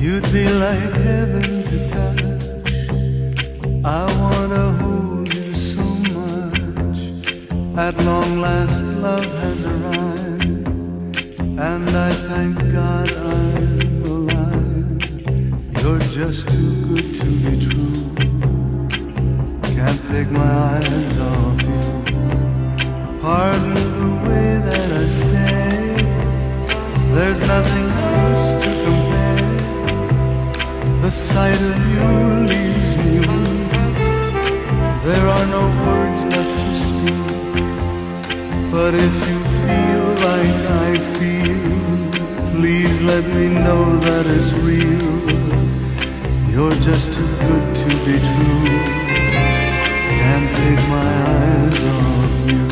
You'd be like heaven to touch. I wanna hold you so much. At long last love has arrived, and I thank God I'm alive. You're just too good to be true. Can't take my eyes off you. Pardon the way that I stay. There's nothing else to compare. The sight of you leaves me weak. There are no words left to speak. But if you feel like I feel, please let me know that it's real. You're just too good to be true. Can't take my eyes off you.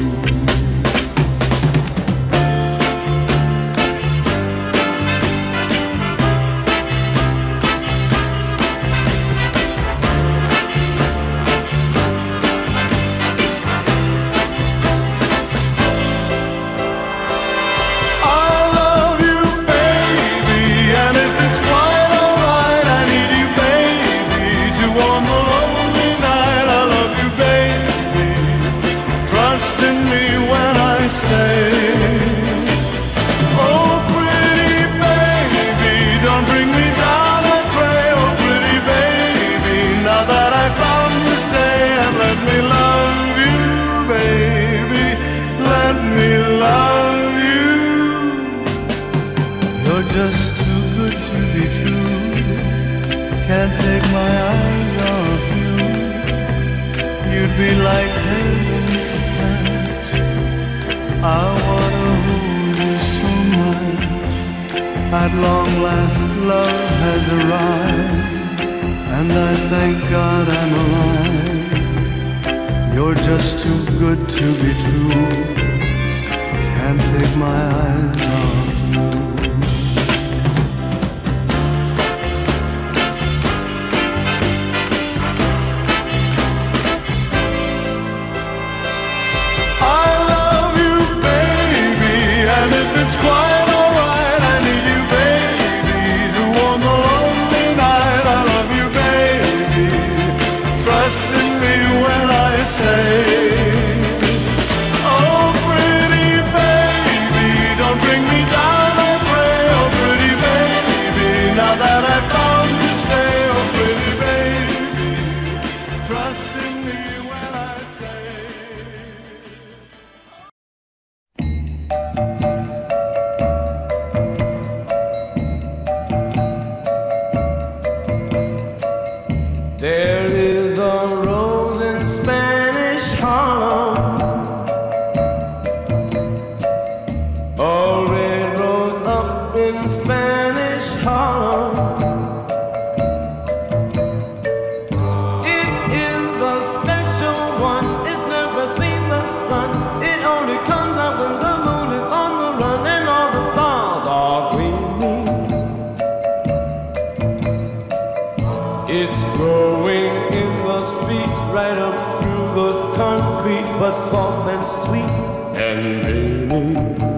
Just too good to be true. Can't take my eyes off you. You'd be like heaven to touch. I wanna hold you so much. At long last love has arrived, and I thank God I'm alive. You're just too good to be true. Can't take my eyes off you. It's quite alright, I need you, baby, to warm the lonely night. I love you, baby, trust in me when I say, oh, pretty baby, don't bring me down, I pray. Oh, pretty baby, now that I found you, stay. Oh, pretty baby, trust in me when I say. There is a rose in Spanish Harlem, a red rose up in Spanish Harlem. It is the special one, it's never seen the sun. It only comes out when the moon is on the run and all the stars are gleaming. It's growing in the street, right up through the concrete, but soft and sweet and dreamy.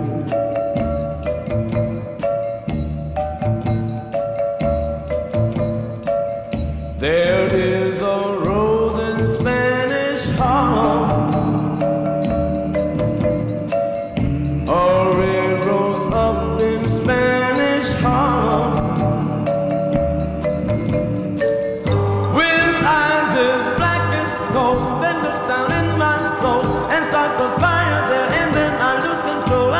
There is a rose in Spanish Harlem, a red rose up in Spanish Harlem. Then looks down in my soul and starts a fire there, and then I lose control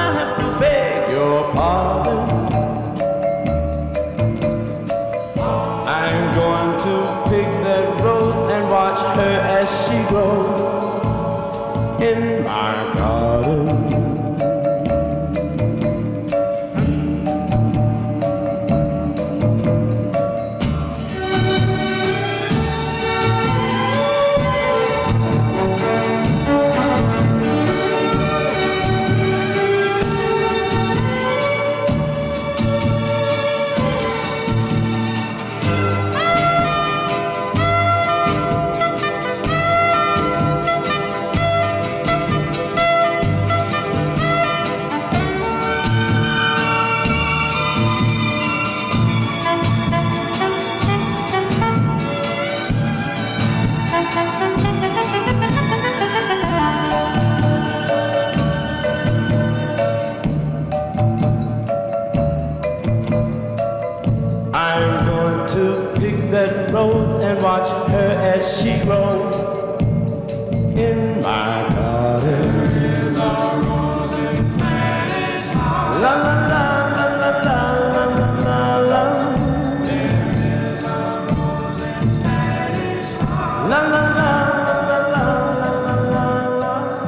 to pick that rose and watch her as she grows in my garden. There is a rose in Spanish Harlem. La la la la la la la la la. There is a rose in Spanish Harlem. La la la la la la la la.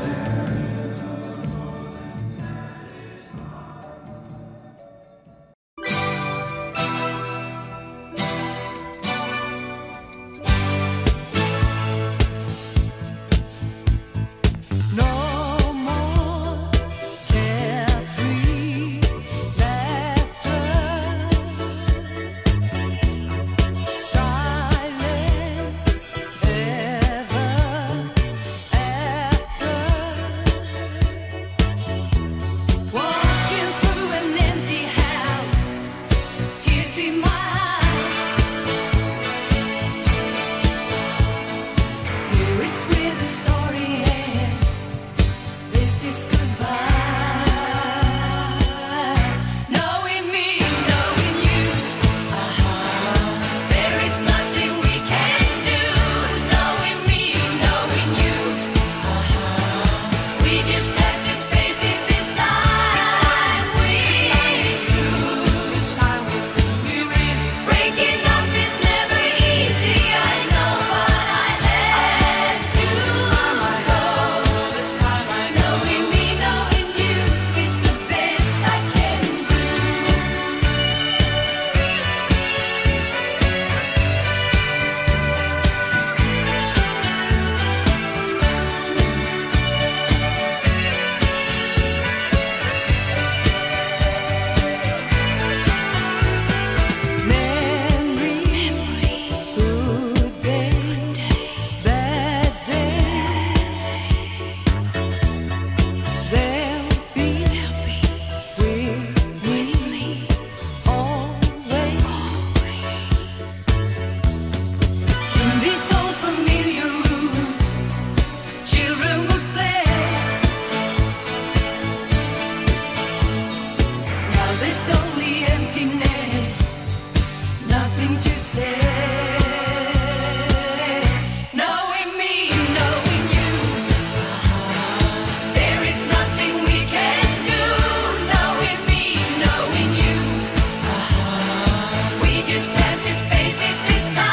No more carefree laughter, silence ever after. Walking through an empty house, tears in my eyes. Here is where the story ends. This is goodbye. Knowing me, knowing you, there is nothing we can do. Knowing me, knowing you, we just have to face it this time. We really breaking up is never easy. I know, but I had to go. Knowing me, knowing you, it's the best I can do. Memories, good day, bad day. They'll be with me always. In these old familiar rooms, children would play. Now there's only emptiness, nothing to say. Knowing me, knowing you, there is nothing we can do. Knowing me, knowing you, we just have to face it this time.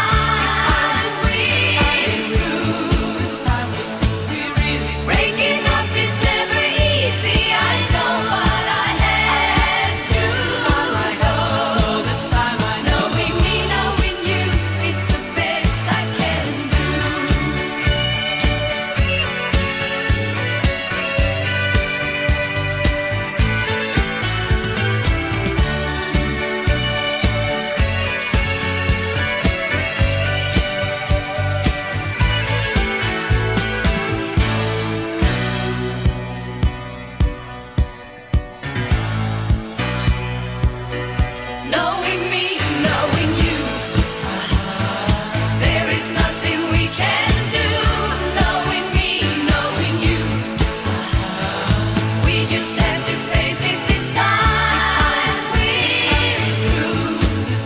Breaking up is never easy. I know, but I had to go. Knowing me, knowing you, it's the best I can do. Knowing me, knowing you, there is nothing we can do. Knowing me, knowing you, we just have to face it this time. We're through.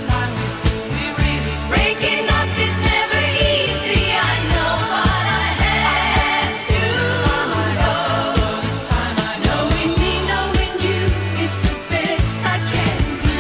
Breaking up is never easy. I know, but I had to go. Knowing me, knowing you, it's the best I can do.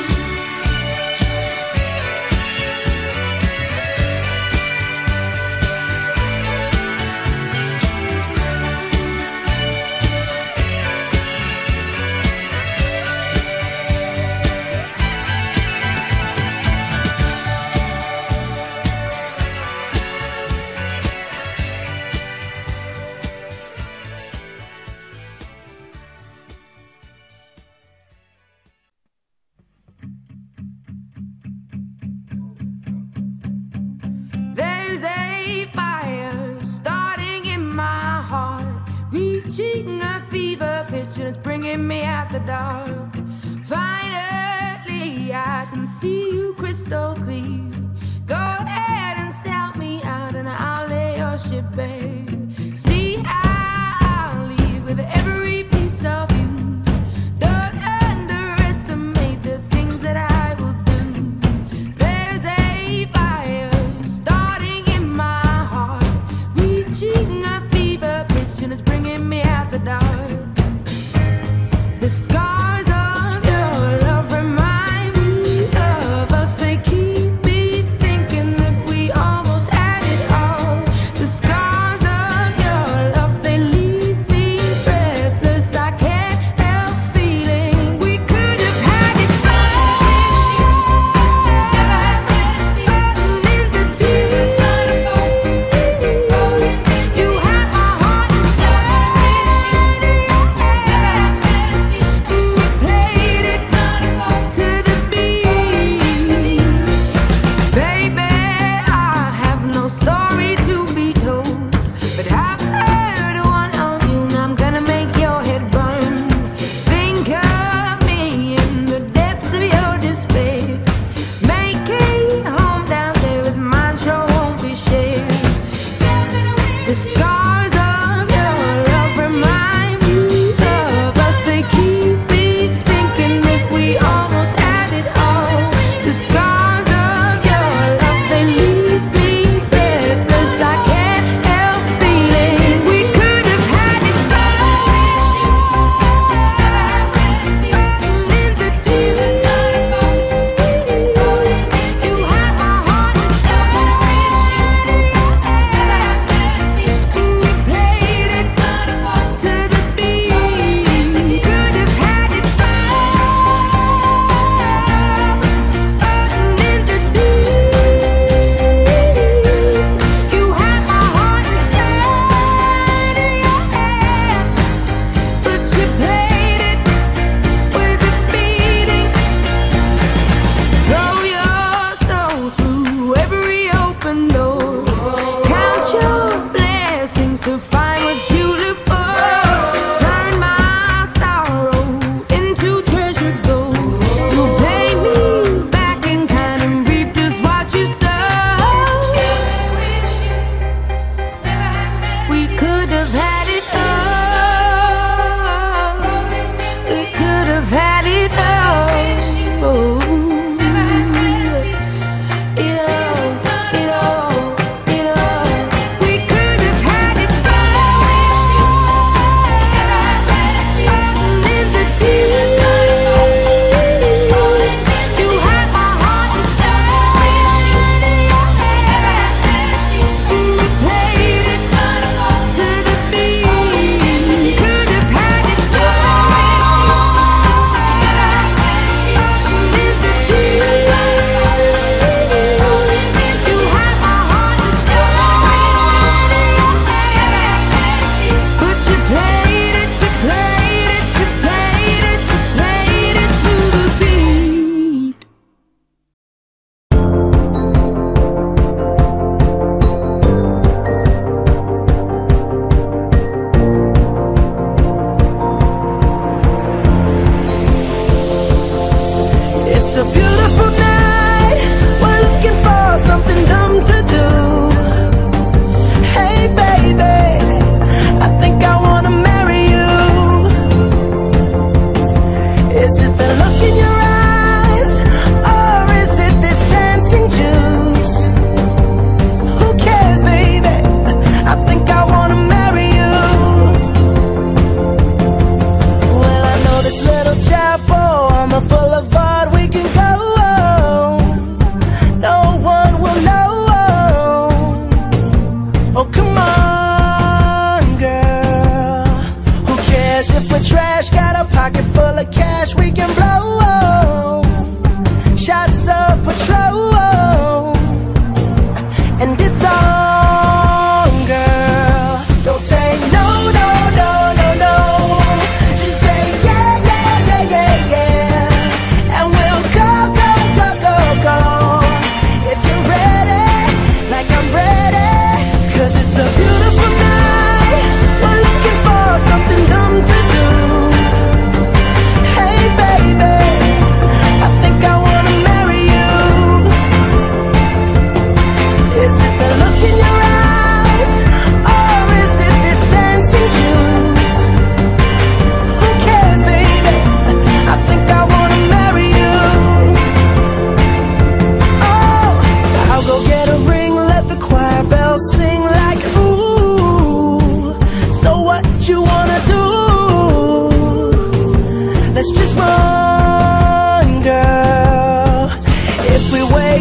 There's a fire starting in my heart, reaching a fever pitch and it's bringing me out the dark. Finally, I can see you crystal clear. Go ahead and sell me out and I'll lay your ship bare. See, I'll leave with every piece of you. Don't underestimate the things that I will do. There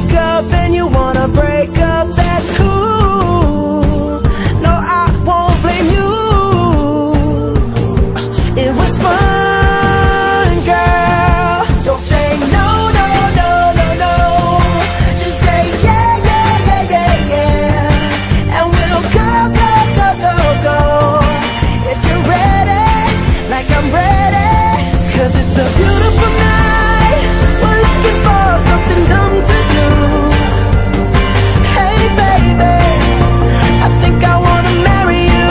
wake up and you wanna break up, that's cool. No, I won't blame you. It was fun, girl. Don't say no, no, no, no, no. Just say yeah, yeah, yeah, yeah, yeah. And we'll go, go, go, go, go. If you're ready, like I'm ready. 'Cause it's a beautiful night. We're looking for something dumb to do. Hey baby, I think I wanna marry you.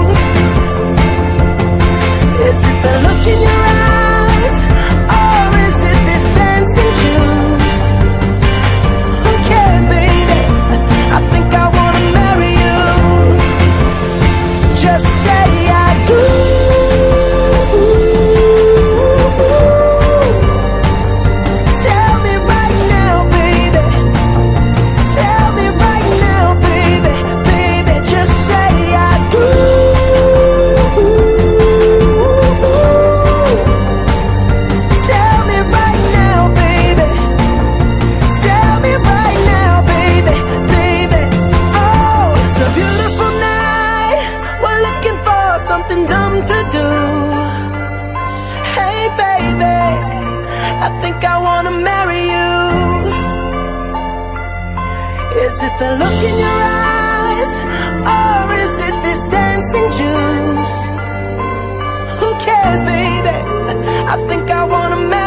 Is it the look in your eyes, or is it this dancing juice? Who cares, baby? I think I wanna marry you. Just say I do. Tell me right now, baby. Tell me right now, baby. Baby, just say I do. Tell me right now, baby. Tell me right now, baby. Baby, oh, it's a beautiful night. We're looking for something dumb to do. Hey baby, I think I wanna marry you. Is it the look in your eyes, or is it this dancing juice? Who cares, baby? I think I wanna marry you.